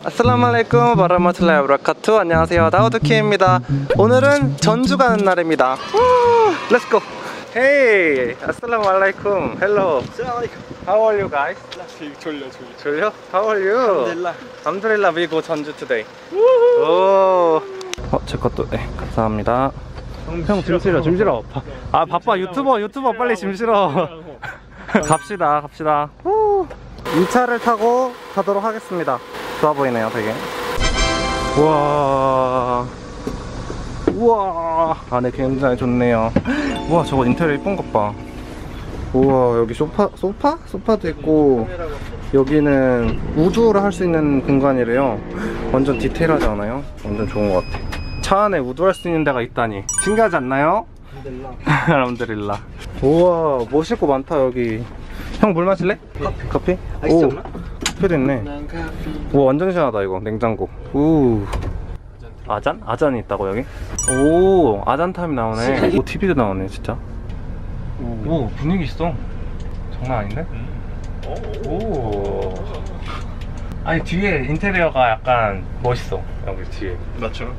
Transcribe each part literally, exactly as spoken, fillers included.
아슬라말레이쿰 바라마툴라히 와바라카투. 안녕하세요, 다우드키입니다. 오늘은 전주 가는 날입니다. 렛츠고. Hey, 아슬라말레이쿰. Hello. How are you guys? 졸려 졸려 졸려? How are you? 알함두릴라. 알함두릴라, we go 전주 today. 오. 어, 제 것도 네, 감사합니다. 형 짐 실어, 짐 실어. 아 바빠, 유튜버 유튜버 빨리 짐 실어. 갑시다 갑시다. 이 차를 타고 가도록 하겠습니다. 좋아 보이네요 되게. 우와 우와, 안에 굉장히 좋네요. 우와, 저거 인테리어 이쁜 것 봐. 우와, 여기 소파 소파? 소파도 있고, 여기는 우드를 할 수 있는 공간이래요. 완전 디테일하지 않아요? 완전 좋은 것 같아. 차 안에 우드할 수 있는 데가 있다니 신기하지 않나요? 알함두릴라. 우와, 멋있고 많다 여기. 형 물 마실래? 커피? 커피? 오, 커피도 있네. 우와, 완전 시원하다 이거. 냉장고. 우. 아잔? 아잔이 있다고 여기? 오, 아잔 타임 나오네. 오, 티비도 나오네 진짜. 오, 분위기 있어. 장난 아닌데? 오. 아니, 뒤에 인테리어가 약간 멋있어 여기 뒤에. 맞죠?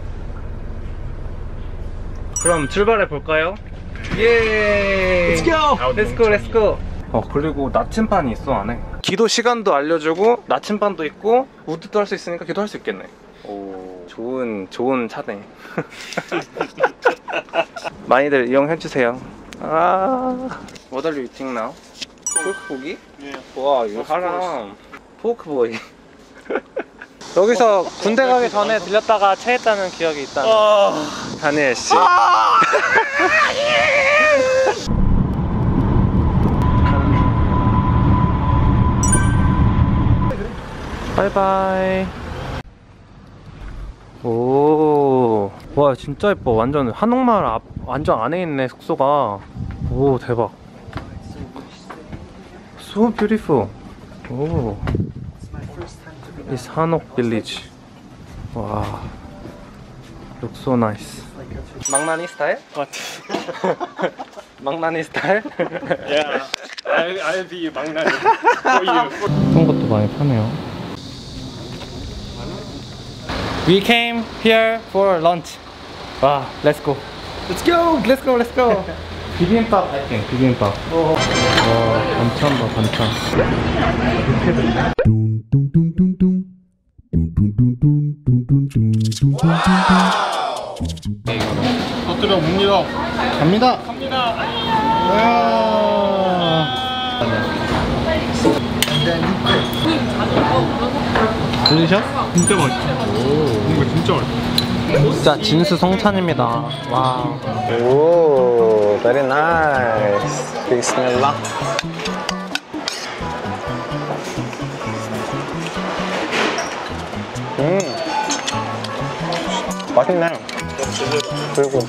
그럼 출발해 볼까요? 예. Let's go! Let's go, let's go. 어, 그리고 나침반이 있어 안에. 기도 시간도 알려주고 나침반도 있고 우드도 할 수 있으니까 기도할 수 있겠네. 오, 좋은 좋은 차네. 많이들 이용해 주세요. 아, what are you eating now? 포크보기? 예. 와, 이거 하람. 포크보이. 여기서 군대 가기 전에 들렸다가 체했다는 기억이 있다는 다니엘 씨. 바이바이. 오, 와 진짜 예뻐. 완전 한옥마을 앞, 완전 안에 있네 숙소가. 오, 대박. So beautiful. 오, It's 한옥 빌리지. 와, looks so nice. 망나니 스타일? What? 망나니 스타일? Yeah, I, I'll be 망나니 for you. 그런 것도 많이 파네요. We came here for lunch. 와, let's go. Let's go. Let's go. Let's go. 비빔밥 할게. 비빔밥. 와, 반찬 봐, 반찬. 터뜨려 봅니다. 갑니다. 갑니다. 들리셔? 진짜 맛있어. 이거 진짜 맛있어. 진짜 진수성찬입니다. 와. 오, very nice. 비스밀라. 음, 맛있네. 그리고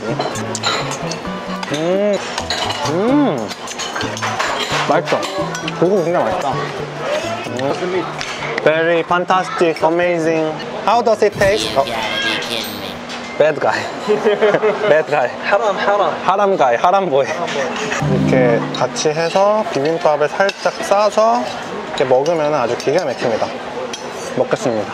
음, 음, 맛있어. 그리고 진짜 맛있다. 음. Very fantastic, amazing. How does it taste? Oh. Bad guy. Bad guy. 하람 하람. 하람 guy, 하람 boy. 이렇게 같이 해서 비빔밥에 살짝 싸서 이렇게 먹으면 아주 기가 막힙니다. 먹겠습니다.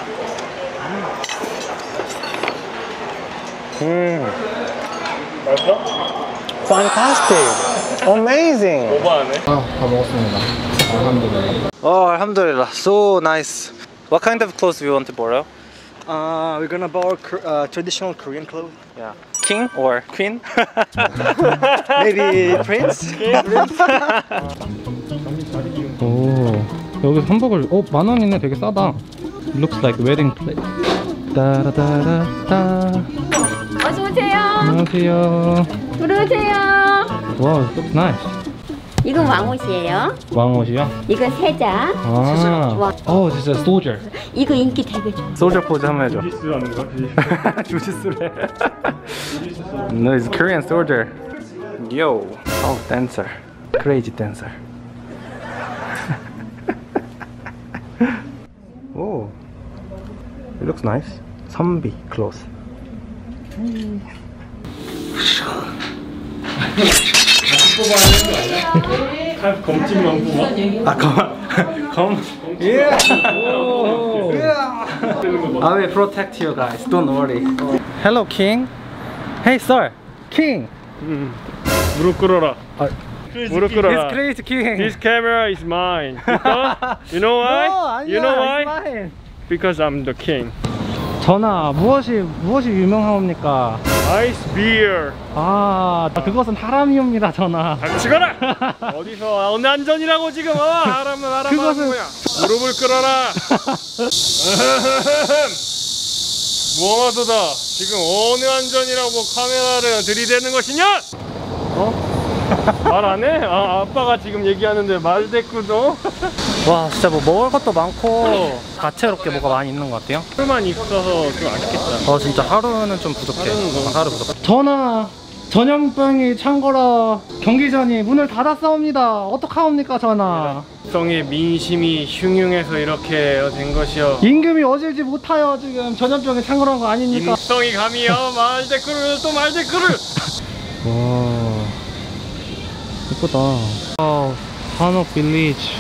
음. 맛있어? Fantastic. Amazing. 오버하네. 아, 다 먹었습니다. 알함두릴라. 어, 알함두릴라. So nice. What kind of clothes do you want to borrow? Uh, we're gonna borrow uh, traditional Korean clothes. Yeah. King or queen? Maybe prince? 오, 여기 한복을, 어, 만 원이네. 되게 싸다. Looks like wedding place. 따라따라따. 어서 오세요. 안녕하세요. 들어오세요. 와우, looks nice. 이건 왕옷이에요. 왕옷이요? 이건 세자. 아, 어, 진짜 soldier. 이거 인기 되게 좋아. soldier 포즈 한번 해줘. 주짓수라는 거야? 주짓수래. No, it's Korean soldier. Yo, oh, dancer, crazy dancer. Oh, it looks nice. 선비 clothes. 칼 검증만 뽑아? 아, 검, 검. 예. 오. 거 봐. I will protect you guys. Don't worry. Hello, King. Hey, sir. King. 음. 무릎 꿇어라. 아, 무릎 꿇어라. It's crazy, King. This camera is mine. Because, you know why? No, 아니야, you know why? it's mine. Because I'm the king. 전하, 무엇이 무엇이 유명하옵니까? Ice beer. 아, 그것은 하람이옵니다, 전하. 닥치거라. 어디서 어느 안전이라고 지금 어 하람은 하람 하는 그것은- 거야. 무릎을 꿇어라. 무엄하도다. 지금 어느 안전이라고 카메라를 들이대는 것이냐? 어? 말 안 해? 아, 아빠가 지금 얘기하는데 말대꾸도? 와, 진짜 뭐 먹을 것도 많고 다채롭게 뭐가 많이 있는 것 같아요. 술만 있어서 좀 아쉽겠다. 어, 진짜 하루는 좀 부족해. 하루는 너무 어, 하루 부족해. 전하, 전염병이 창거라 경기전이 문을 닫았사옵니다. 어떡하옵니까, 전하? 성의 민심이 흉흉해서 이렇게 된 것이여. 임금이 어질지 못하여 지금 전염병이 창궐한 거 아닙니까? 임성이 감히여 말대꾸를 또 말대꾸를. 와, 예쁘다. 아, 한옥 빌리지.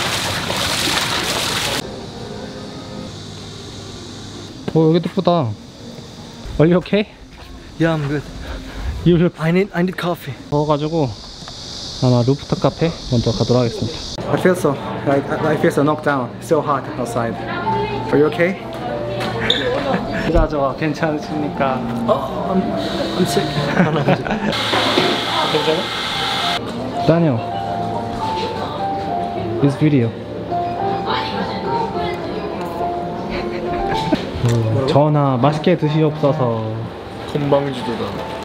오, 여기도 예쁘다. Are you okay? Yeah, I'm good. You look I need I need coffee. 더워가지고 아마 루프탑 카페 먼저 가도록 하겠습니다. I feel so, I, I feel so knocked down. So hot outside. Are you okay? 자, 저 괜찮으십니까? Oh, I'm I'm sick. 괜찮아? Daniel, this video. 어, 전하 맛있게 드시옵소서. 건방지도다.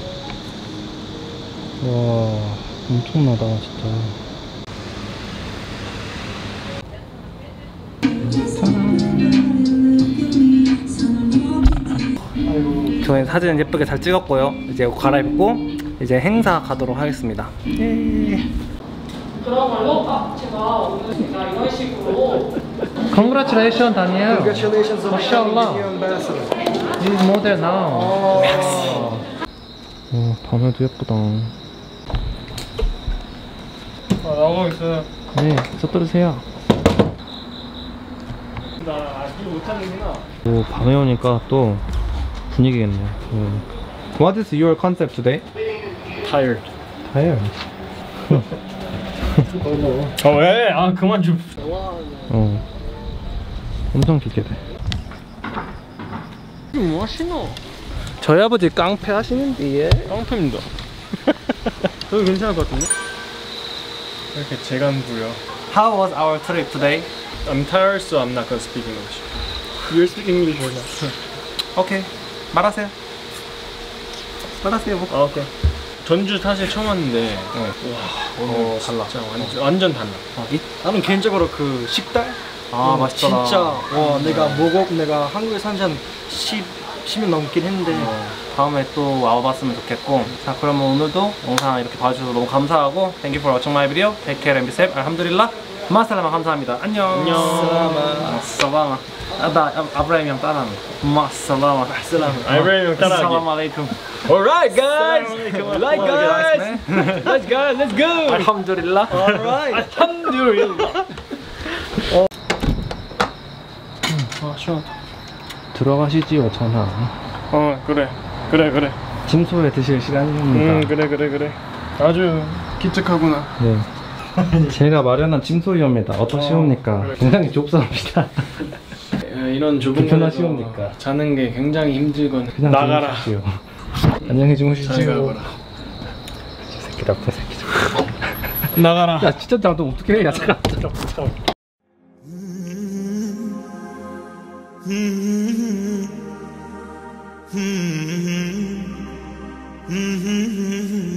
와, 엄청나다 진짜. 저희 사진 예쁘게 잘 찍었고요. 이제 옷 갈아입고 이제 행사 가도록 하겠습니다. 예. 그러면 제가 오늘 제가 이런 식으로 Congratulations, Daniel. Congratulations on Mashallah. becoming new ambassador. This is model now. 어, 밤에도 예쁘다. 아, 나오고 있어요. 네, 서두르세요. 나 아직 못하는구나. 오, 밤에 오니까 또 분위기겠네요. 음. What is your concept today? Tired. Tired. 아 왜? 아 그만 좀. 어, 엄청 기대돼. 뭐 하시노? 저희 아버지 깡패 하시는데. 깡패입니다. 저기 괜찮을 것 같은데? 이렇게 재간 부려. How was our trip today? I'm tired, so I'm not gonna speak English. You're speaking English right now. 오케이, 말하세요. 말하세요. 뭐. 아 오케이. 전주 사실 처음 왔는데 어, 달라. 진짜 완전, 완전 달라. 나는 개인적으로 그 식당 아, 어, 맛있더라. 진짜 와 내가 먹어 내가 한국에 산 지 한 십 년 넘긴 했는데 어, 다음에 또 와봤으면 좋겠고. 자, 그러면 오늘도 영상 이렇게 봐주셔서 너무 감사하고 Thank you for watching my video. Take care and be safe. 알함두릴라. 마살라마. 감사합니다. 안녕. 안녕. 마살라마. 아, 나 아브라함 형 따라하는 거. 마살라마. 마살라마. 아브라함 형 따라하기. 살람 알레이쿰. Alright guys, alright guys, let's go, let's go. 알함두릴라. Alright. alhamdulillah. 아, 시원하다. 들어가시지요, 전하. 어 그래, 그래 그래. 짐소에 드실 시간입니다. 음 그래 그래 그래. 아주 기특하구나. 네. 제가 마련한 짐소이옵니다. 어떠시옵니까? 어, 그래. 굉장히 좁습니다. 이런 좁은 불편하시옵니까? 곳에서 자는 게 굉장히 힘들건 그냥 나가라. 주무십시오. 안녕히 주무십시오. 잘 가거라. 이 새끼 나쁜 새끼. 나가라. 야, 진짜 나도 어떻게 해? 야, 잠깐. Mm-hmm.